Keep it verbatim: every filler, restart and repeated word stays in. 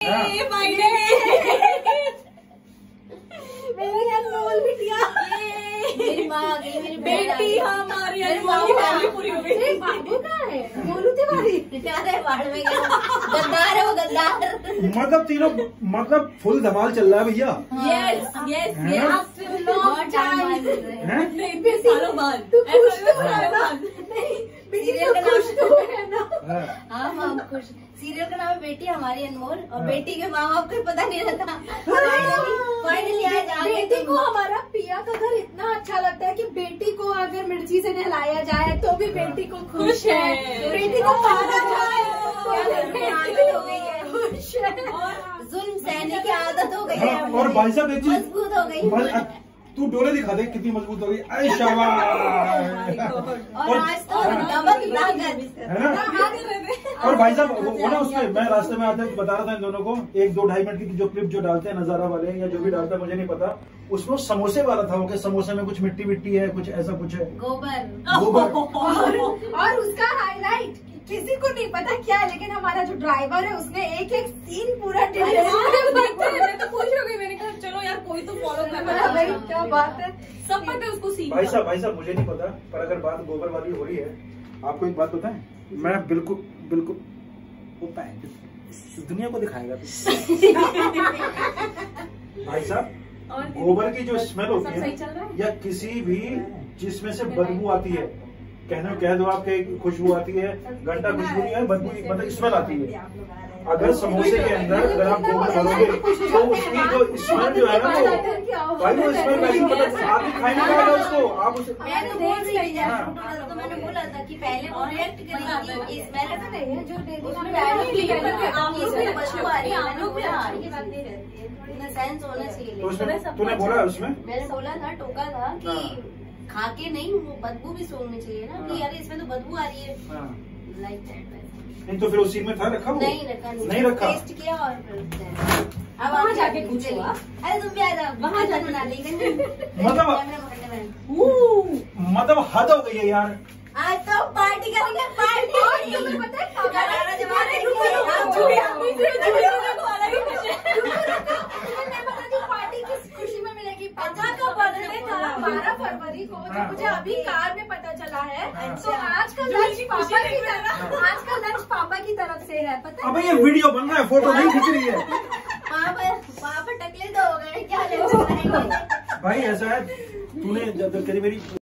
मेरी अनमोल बिटिया, मेरी माँ आ गई, मेरी बेटी हमारी अनमोल की फैमिली पूरी हो गई। बाबू कहाँ है? मोलू तिवारी याद है बाढ़ में गया, गद्दार है वो, गद्दार। मतलब तीनों मतलब फुल धमाल चल रहा है भैया। यस यस है ना? यस, लॉन्ग टाइम, हैं? नहीं सालों बाद। तू खुश तो है ना? नहीं, सीरियल का खुश नाम तो है ना? हाँ। हाँ हम खुश। सीरियल का नाम है बेटी हमारी अनमोल, और बेटी के माँ बाप को पता नहीं रहता। फाइनली आज आ गए। बेटी को हमारा पिया का घर इतना अच्छा लगता है कि बेटी को अगर मिर्ची से नहलाया जाए तो भी बेटी को खुश है, बेटी को खाना जाए आदत हो गई है, खुश है। जुल्म सहने की आदत हो गई है, हाँ, और भाई साहब एक चीज मजबूत हो गई। भाई, तू डोले दिखा दे कितनी मजबूत हो गई। अरे शाबाश। और आज तो डबल ताकत है ना? और भाई साहब वो वो ना उसमें मैं रास्ते में आते बता रहा था इन दोनों को, एक दो ढाई मिनट की जो क्लिप जो डालते हैं नजारा वाले या जो भी डालता है मुझे नहीं पता, उसमें समोसे वाला था वो, कि समोसे में कुछ मिट्टी मिट्टी है, कुछ ऐसा कुछ है, गोबर गोबर। और, और उसका हाईलाइट किसी को नहीं पता क्या है, लेकिन हमारा जो ड्राइवर है उसने एक एक सीन पूरा डिटेल मैं तो खुश हो गई। मैंने कहा चलो यार कोई तो फॉलो कर रहा है भाई, क्या बात है, सब पता है उसको सीन। भाई साहब भाई साहब मुझे नहीं पता, पर अगर बात गोबर वाली हो रही है, आपको एक बात बताएं, मैं बिल्कुल बिल्कुल वो दुनिया को दिखाएगा भाई साहब, गोबर की जो स्मेल होती है या किसी भी जिसमें से बदबू आती है, कहने कह दो आपके खुशबू आती है, घंटा खुशबू नहीं है, बदबू मतलब स्मेल आती है। अगर समोसे के अंदर अगर आप गोबर भरोगे तो उसकी जो स्मेल जो है ना वो भाई वो स्मेल वैसी मतलब आप ही खाई नहीं पाएगा उसको, आप उसे मैं तो बोल रही हूँ, तो मैंने बोला था कि पहले वो रिएक्ट करेगी, स्मेल ऐसा नहीं है जो उसमें डायरेक्टली इसमें बदबू आ रही है, मैंने बोला ये बात नहीं रहती है, थोड़ा सेंस होना चाहिए। तो उसमें तूने बोला उसमें, मैंने बोला था, टोका था कि खा के नहीं वो बदबू भी सूंघनी चाहिए ना, कि यार इसमें तो बदबू आ रही है, लाइक दैट। नहीं तो फिर उसी में था रखा वो? नहीं रखा, नहीं रखा, टेस्ट किया और फिर अब वहाँ जाके पूछो। अरे तुम भी आ जाओ, वहाँ जाके बना लेंगे। मतलब मतलब हद हो गई है यार। आज तो पार्टी करेंगे, पार्टी। तुम्हें पता है पार्टी किस खुशी में मिलेगी? पापा का बर्थडे था बारह फरवरी को, जो मुझे अभी कार में पता चला है। तो आज का लंच पापा की तरफ, आज का लंच पापा की तरफ से है, पता है? अबे ये वीडियो बन रहा है, फोटो नहीं खींच रही है। पापा पापा टकले तो हो गए, क्या ले भाई, ऐसा है तूने जब तक मेरी